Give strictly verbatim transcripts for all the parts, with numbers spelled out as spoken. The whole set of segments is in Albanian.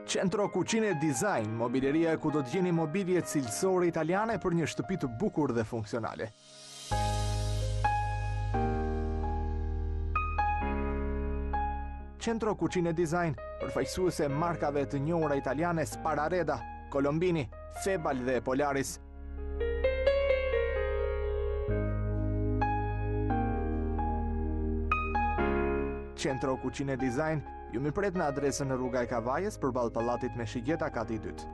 Centro Cucine Design, mobileria ku do të gjeni mobilje cilësore italiane për një shtëpi të bukur dhe funksionale. Centro Cucine Design, përfaqësuese e markave të njohura italiane Sparareda, Colombini, Febal dhe Polaris. Centro Cucine Design ju mi pret në adresën në rruga e Kavajës përballë pallatit me shigjeta kati i dytë.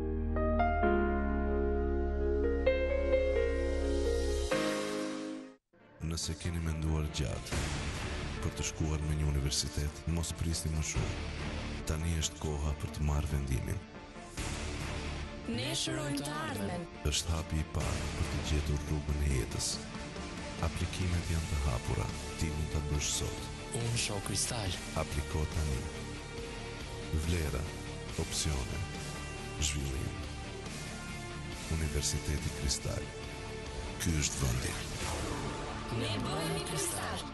Nëse keni menduar gjatë për të shkuar në një universitet, mos prisni më shumë. Tani është koha për të marrë vendimin. Ne shërojmë të ardhmen. Është hapi i parë për të gjetur rrugën e jetës. Aplikimet janë të hapura, ti mund ta bësh sot. Unë shoh Kristal. Apliko tani. Vlera, opsione, zhvillim. Universiteti Kristal. Ky është vendi. Ne bëhemi Kristal.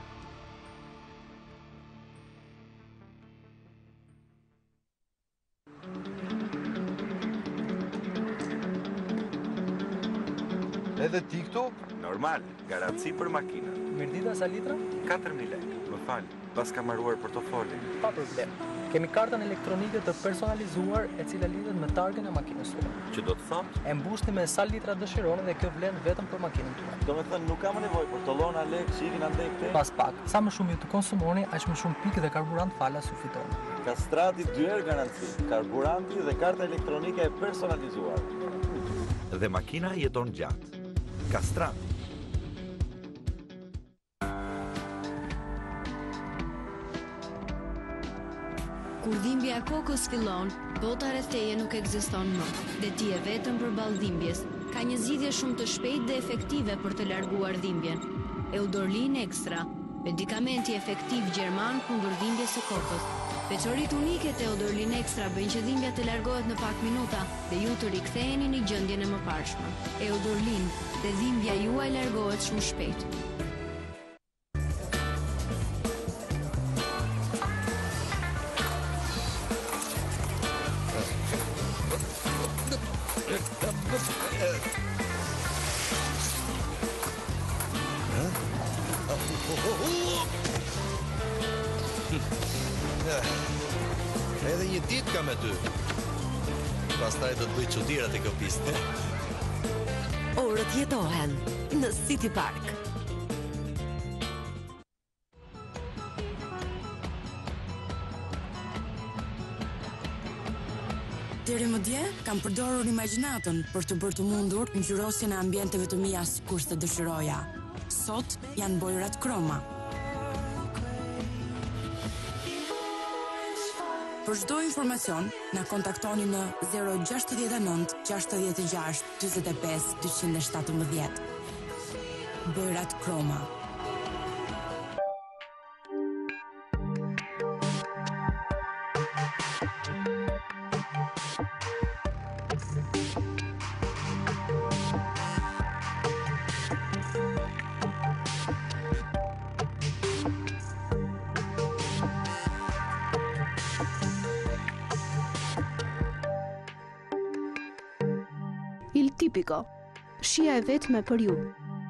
Edhe ti këtu? Normal, garanci për makinën. Mirdita sa litra? katër mijë lekë. Më fal, pas kam marruar portofolin. Pa problem. Kemi kartën elektronike të personalizuar e cila lidhet me targën e makinës tuaj. Që do të thotë? E mbusni me sa litra dëshironi dhe kjo vlen vetëm për makinën tuaj. Do me thënë nuk kam nevojë për tollona, lekë, shikin andej këtej. Pas pak, sa më shumë ju të konsumoni, aq më shumë pikë dhe karburant falas u fitoni. Kastrati dy herë garanci, karburanti dhe karta elektronike e personalizuar. Dhe makina jeton gjatë. Kastrat. Kur dhimbja e kokës fillon, bota rreth teje nuk ekziston më, dhe ti je vetëm përballë dhimbjes. Ka një zgjidhje shumë të shpejtë dhe efektive për të larguar dhimbjen. Eudorlin Extra, medikamenti efektiv gjerman kundër dhimbjes së kokës. Veçoritë unike të Eudorlin Extra bëjnë që dhimbja të largohet në pak minuta dhe ju të riktheheni në gjendjen e mëparshme. Eudorlin, dhe dhimbja juaj largohet shumë shpejt. Edhe një ditë kam me ty. Pastaj do të bëj çudirat e kjo pistë. Orët jetohen në City Park. Deri më dje, kam përdorur imagjinatën për të bërë të mundur ngjyrosjen e ambienteve të mia sikur të dëshiroja. Sot janë bojrat kroma. Për çdo informacion, na kontaktoni në zero gjasht nënt gjashtëdhjetë e gjashtë dyzet e pesë dyqin e shtatëmbëdhjetë. Bojrat kroma. Il Tipico, shija e vetme për ju.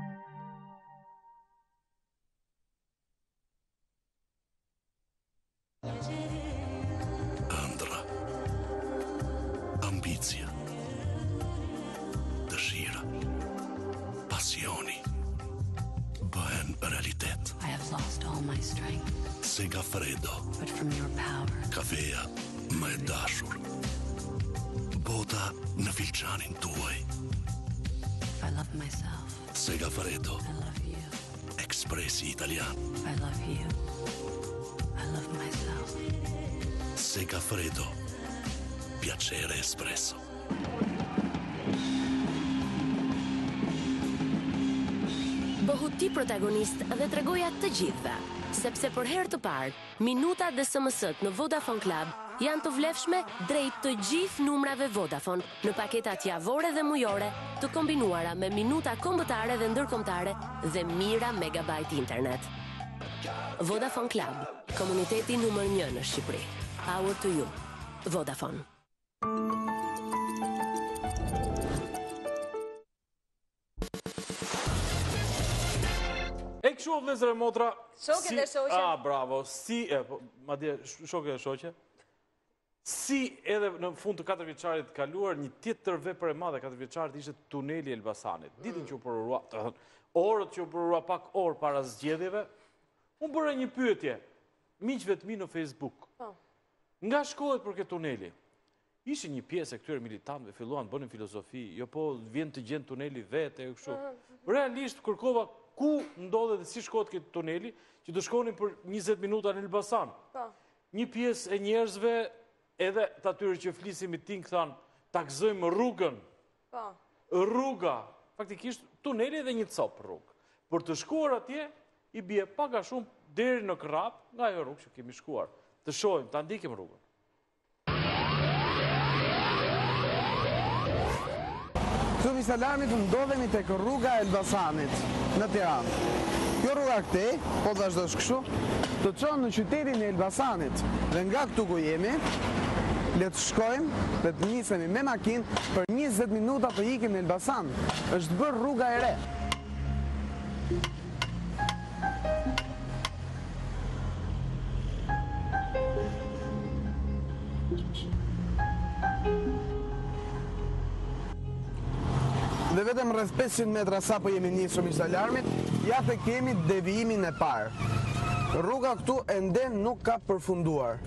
Ëndra, ambicia, dëshira, pasioni, bëhen realitet. I have lost all my strength. Segafredo, But from your power, kafeja më e dashur. Bota në filçanin tuaj. if I love myself, Segafredo, I love you. Ekspresi Italian. If I love you, I love myself. Segafredo, piacere espresso. Bëhu ti protagonist dhe tregoja të gjithëve, sepse për herë të parë, minutat dhe S M S-t në Vodafone Club janë të vlefshme drejt të gjithë numrave Vodafone në paketat javore dhe mujore, të kombinuara me minuta kombëtare dhe ndërkombëtare dhe mira megabajt internet. Vodafone Club, komuniteti numër një në Shqipëri. Power to you. Vodafone. E kështu vëllezër e motra. Shoqe dhe shoqe. Ah, bravo. Si, e, po, madje shoqe dhe shoqe. Si edhe në fund të katër vjeçarit të kaluar, një tjetër vepër e madhe katër vjeçarit ishte tuneli i Elbasanit. Ditën që u përurua, të thënë, orët që u përurua pak orë para zgjedhjeve, unë bëra një pyetje miqve të mi në Facebook. Nga shkohet për këtë tuneli? Ishte një pjesë e këtyre militantëve filluan bënin filozofi, jo po vjen të gjen tuneli vetë e kështu. Realisht kërkova ku ndodhet dhe si shkohet këtë tuneli, që të shkonin për njëzet minuta në Elbasan. Një pjesë e njerëzve, edhe të atyre që flisim i ting, thanë, ta gëzojmë rrugën. Rruga, faktikisht, tuneli dhe një copë rrugë. Për të shkuar atje, i bje paka shumë deri në Krap, nga jo rrugë që kemi shkuar. Të shojmë, të ndikim rrugën. Këtu mis alarmit ndodhemi tek rruga e Elbasanit në Tiranë. Kjo rruga këtej, po të vazhdosh kështu, të çon në qytetin e Elbasanit. Dhe nga këtu ku jemi, le të shkojmë dhe të nisemi me makinë për njëzet minuta të ikim në Elbasan. Është bërë rruga e re. Dhe vetëm rreth pesëqind metra sa po jemi nisur me alarmit, ja të kemi devijimin e parë. Rruga këtu ende nuk ka përfunduar.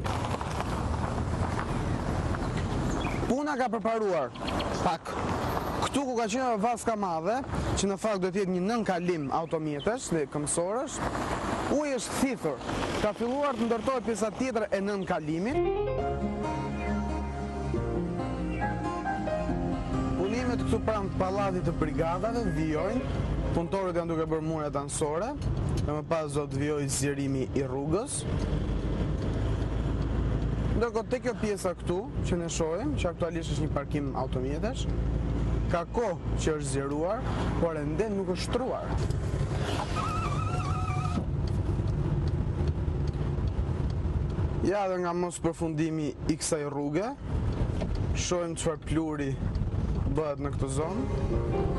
Puna ka përparuar pak. Këtu ku ka qenë vaska madhe, që në fakt do të jetë një nën kalim automjetesh dhe këmbësorësh, uji është thithur. Ka filluar të ndërtohet pjesa tjetër e nën kalimit. Punimet këtu pranë pallatit të brigadave vijojnë, punëtorët janë duke bërë muret anësore, dhe më pas do të vijojë zgjerimi i rrugës. Ndërkohë te kjo pjesa këtu që ne shohim, që aktualisht është një parkim automjetesh, ka kohë që është zgjeruar, por ende nuk është shtruar. Ja dhe nga mos përfundimi i kësaj rruge, shohim çfarë pluri bëhet në këtë zonë.